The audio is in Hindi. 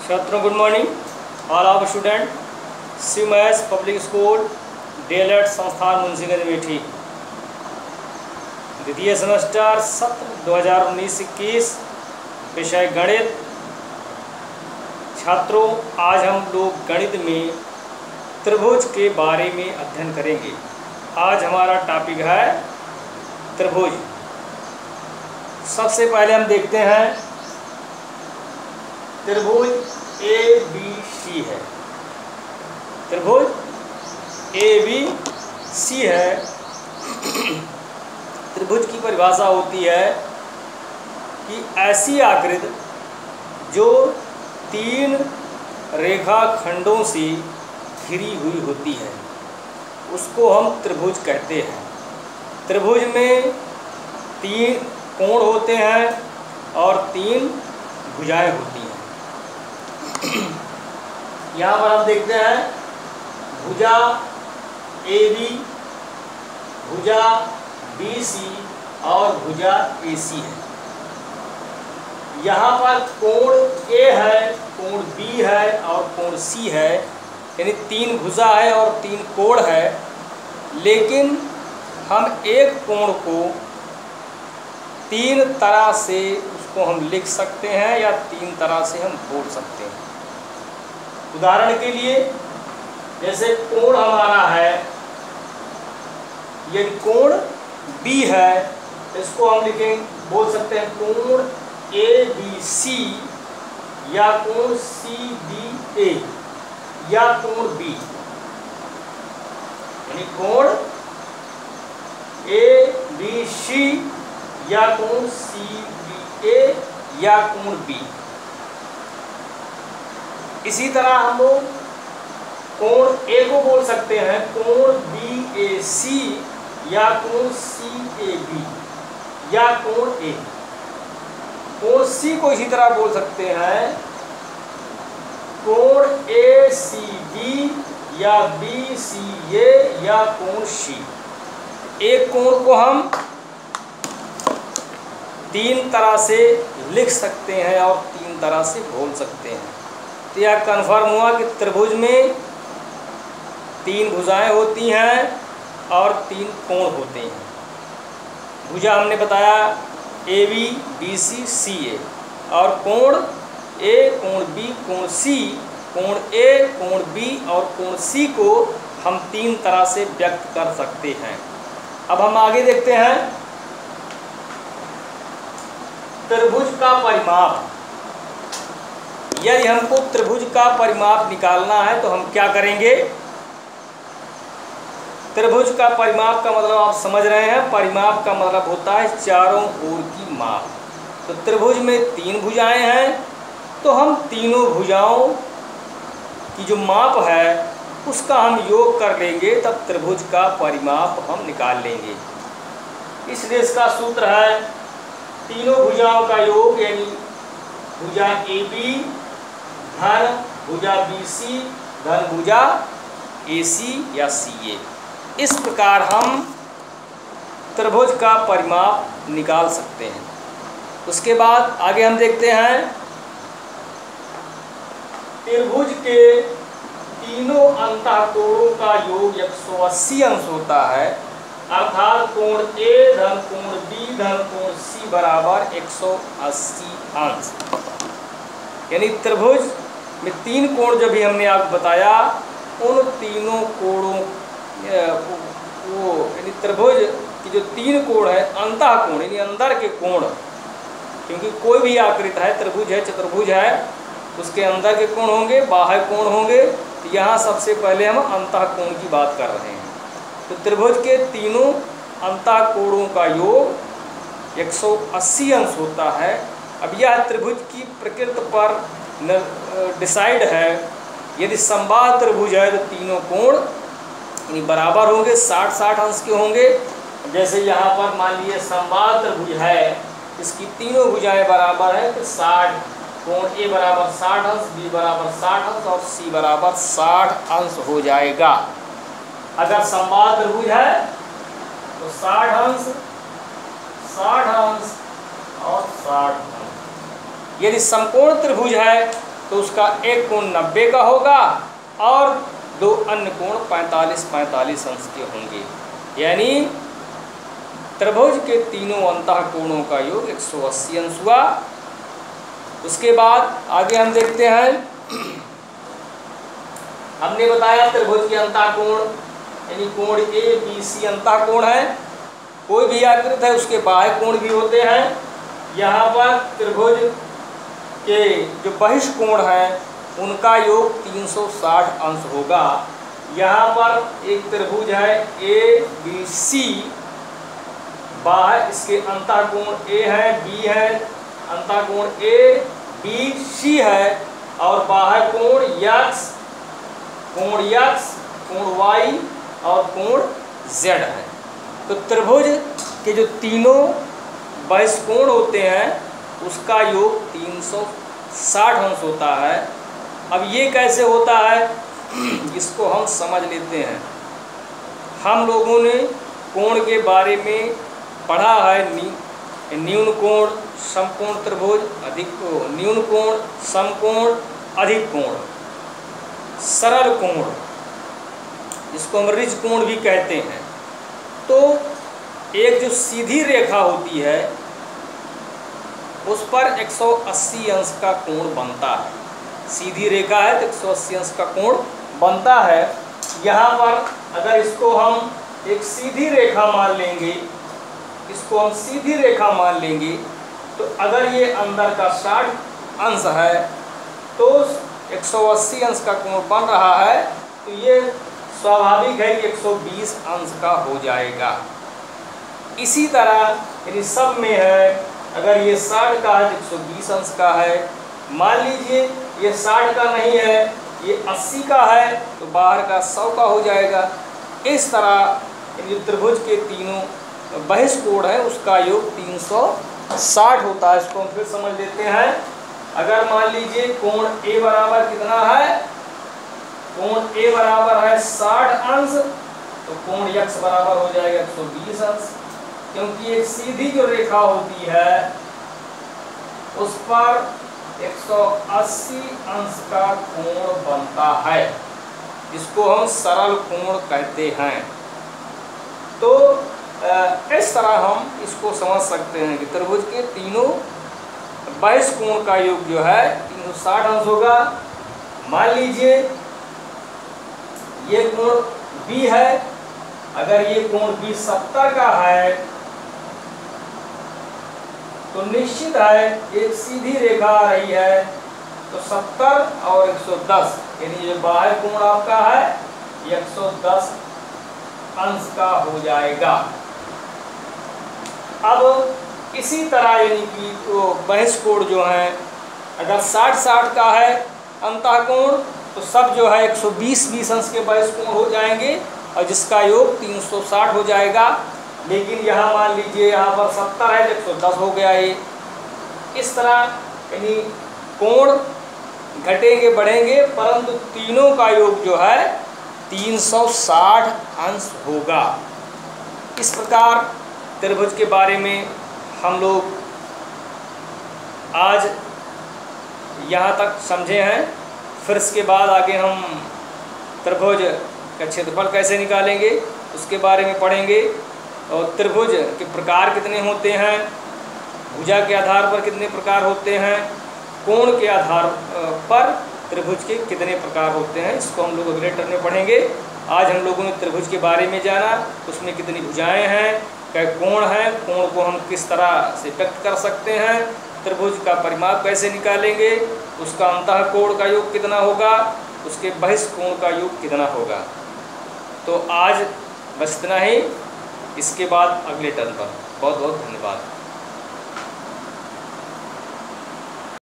छात्रों good morning all of student CMS public school DElEd संस्थान मुंशीगंज मेठी द्वितीय सेमेस्टर सत्र 2019-21 विषय गणित। छात्रों आज हम लोग गणित में त्रिभुज के बारे में अध्ययन करेंगे। आज हमारा टॉपिक है त्रिभुज। सबसे पहले हम देखते हैं त्रिभुज ABC है। त्रिभुज ABC है। त्रिभुज की परिभाषा होती है कि ऐसी आकृति जो तीन रेखाखंडों से घिरी हुई होती है उसको हम त्रिभुज कहते हैं। त्रिभुज में तीन कोण होते हैं और तीन भुजाएं होती हैं। यहाँ पर हम देखते हैं भुजा AB, भुजा BC और भुजा AC है। यहाँ पर कोण A है, कोण B है और कोण C है, यानी तीन भुजा है और तीन कोण है। लेकिन हम एक कोण को तीन तरह से उसको हम लिख सकते हैं या तीन तरह से हम बोल सकते हैं। उदाहरण के लिए जैसे कोण हमारा है, यदि कोण B है इसको हम बोल सकते हैं कोण ABC या कोण CBA या कोण B, यानी कोण ABC या कोण CBA या कोण B। इसी तरह हम लोग कोण A को बोल सकते हैं कोण BAC या कोण CAB या कोण A। कोण C को इसी तरह बोल सकते हैं कोण ACB या BCA या कोण C। एक कोण को हम तीन तरह से लिख सकते हैं और तीन तरह से बोल सकते हैं। तो यह कन्फर्म हुआ कि त्रिभुज में तीन भुजाएं होती हैं और तीन कोण होते हैं। भुजा हमने बताया AB, BC, CA और कोण A, कोण B, कोण C। कोण A, कोण B और कोण C को हम तीन तरह से व्यक्त कर सकते हैं। अब हम आगे देखते हैं त्रिभुज का परिमाप। यदि हमको त्रिभुज का परिमाप निकालना है तो हम क्या करेंगे? त्रिभुज का परिमाप का मतलब आप समझ रहे हैं, परिमाप का मतलब होता है चारों ओर की माप। तो त्रिभुज में तीन भुजाएं हैं तो हम तीनों भुजाओं की जो माप है उसका हम योग कर लेंगे, तब त्रिभुज का परिमाप हम निकाल लेंगे। इसलिए इसका सूत्र है तीनों भुजाओं का योग, यानी भुजा AB धन भुजा BC धन भुजा AC या CA। इस प्रकार हम त्रिभुज का परिमाप निकाल सकते हैं। उसके बाद आगे हम देखते हैं त्रिभुज के तीनों अंतःकोणों का योग 180 अंश होता है, अर्थात कोण A धन कोण B धन कोण C बराबर 180 अंश। यानी त्रिभुज में तीन कोण जो भी हमने आपको बताया उन तीनों कोणों यानी त्रिभुज की जो तीन कोण है अंतःकोण यानी अंदर के कोण, क्योंकि कोई भी आकृति है, त्रिभुज है, चतुर्भुज है, उसके अंदर के कोण होंगे, बाह्य कोण होंगे। तो यहाँ सबसे पहले हम अंतःकोण की बात कर रहे हैं। तो त्रिभुज के तीनों अंतःकोणों का योग 180 अंश होता है। अब यह त्रिभुज की प्रकृति पर डिसाइड है। यदि समबाहु त्रिभुज है तो तीनों कोण यानी बराबर होंगे, 60-60 अंश के होंगे। जैसे यहाँ पर मान लीजिए समबाहु त्रिभुज है, इसकी तीनों भुजाएं बराबर है तो 60, कोण A बराबर 60 अंश, B बराबर 60 अंश और C बराबर 60 अंश हो जाएगा। अगर समबाहु त्रिभुज है तो 60 अंश, 60 अंश और 60 अंश। यदि समकोण त्रिभुज है तो उसका एक कोण 90 का होगा और दो अन्य कोण 45-45 अंश के होंगे। यानी त्रिभुज के तीनों अंतः कोणों का योग 180 अंश हुआ। उसके बाद आगे हम देखते हैं, हमने बताया त्रिभुज के अंतः कोण यानी कोण ए बी सी अंतः कोण है। कोई भी आकृत है उसके बाह्य कोण भी होते हैं। यहाँ पर त्रिभुज के जो बहिष्कोण हैं उनका योग 360 अंश होगा। यहाँ पर एक त्रिभुज है ए बी सी, बाह्य इसके अंतः कोण ए है, बी है, अंतः कोण ए बी सी है और बाह्य कोण यक्स, कोण वाई और कोण जेड है। तो त्रिभुज के जो तीनों बहिष्कोण होते हैं उसका योग 360 अंश होता है। अब ये कैसे होता है इसको हम समझ लेते हैं। हम लोगों ने कोण के बारे में पढ़ा है, न्यून कोण समकोण त्रिभुज, अधिक न्यून कोण समकोण, अधिक कोण, सरल कोण, जिसको हम रिज कोण भी कहते हैं। तो एक जो सीधी रेखा होती है उस पर 180 अंश का कोण बनता है। सीधी रेखा है तो 180 अंश का कोण बनता है। यहाँ पर अगर इसको हम एक सीधी रेखा मान लेंगे, इसको हम सीधी रेखा मान लेंगे, तो अगर ये अंदर का 60 अंश है तो 180 अंश का कोण बन रहा है, तो ये स्वाभाविक है कि 120 अंश का हो जाएगा। इसी तरह यदि सब में है, अगर ये 60 का है तो 120 अंश का है। मान लीजिए ये 60 का नहीं है, ये 80 का है, तो बाहर का 100 का हो जाएगा। इस तरह यदि त्रिभुज के तीनों बहिष्कोण है उसका योग 360 होता है। इसको हम फिर समझ लेते हैं। अगर मान लीजिए कोण ए बराबर कितना है, कोण ए बराबर है 60 अंश, तो कोण यक्स बराबर हो जाएगा 120 अंश। क्योंकि एक सीधी जो रेखा होती है उस पर 180 अंश का कोण बनता है, जिसको हम सरल कोण कहते हैं। तो इस तरह हम इसको समझ सकते हैं कि त्रिभुज के तीनों बहिष्कोण का योग जो है 360 अंश होगा। मान लीजिए ये कोण B है, अगर ये कोण B 70 का है तो निश्चित है एक सीधी रेखा आ रही है, तो 70 और 110 यानी ये बाह्य कोण आपका है 110 अंश का हो जाएगा। अब इसी तरह यानी कि तो बहिष्कोण जो है अगर 60-60 का है अंतः कोण, तो सब जो है 120-20 अंश के बहिष्कोण हो जाएंगे और जिसका योग 360 हो जाएगा। लेकिन यहाँ मान लीजिए यहाँ पर 70 है तो 110 हो गया ये। इस तरह यानी कोण घटेंगे बढ़ेंगे, परंतु तीनों का योग जो है 360 अंश होगा। इस प्रकार त्रिभुज के बारे में हम लोग आज यहाँ तक समझे हैं। फिर इसके बाद आगे हम त्रिभुज का क्षेत्रफल कैसे निकालेंगे उसके बारे में पढ़ेंगे, और त्रिभुज के प्रकार कितने होते हैं, भुजा के आधार पर कितने प्रकार होते हैं, कोण के आधार पर त्रिभुज के कितने प्रकार होते हैं, इसको हम लोग अगले टर्म में पढ़ेंगे। आज हम लोगों ने त्रिभुज के बारे में जाना, उसमें कितनी भुजाएं हैं, क्या कोण है, कोण को हम किस तरह से व्यक्त कर सकते हैं, त्रिभुज का परिमाप कैसे निकालेंगे, उसका अंतः कोण का योग कितना होगा, उसके बहिष्कोण का योग कितना होगा। तो आज बस इतना ही, इसके बाद अगले टर्म पर। बहुत बहुत धन्यवाद।